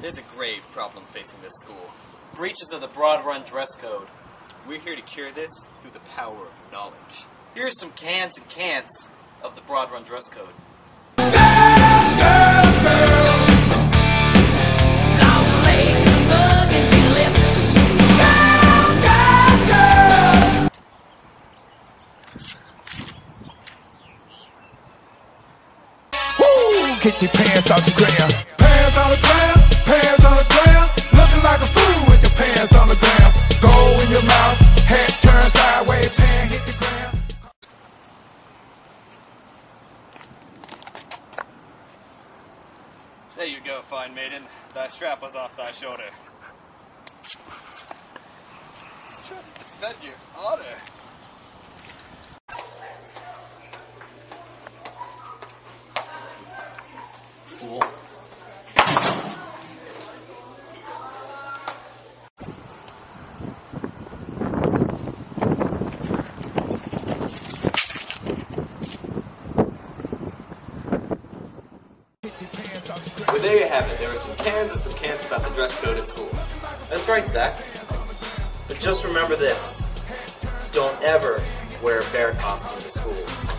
There's a grave problem facing this school. Breaches of the Broad Run dress code. We're here to cure this through the power of knowledge. Here's some cans and cants of the Broad Run dress code. Get your pants off the ground. Pants on the ground, pants on the ground. Looking like a fool with your pants on the ground. Go in your mouth, head turn sideways, pants hit the ground. There you go, fine maiden. Thy strap was off thy shoulder. Just trying to defend your honor. Fool. Well, there you have it. There were some cans and some cants about the dress code at school. That's right, Zach. But just remember this. Don't ever wear a bear costume to school.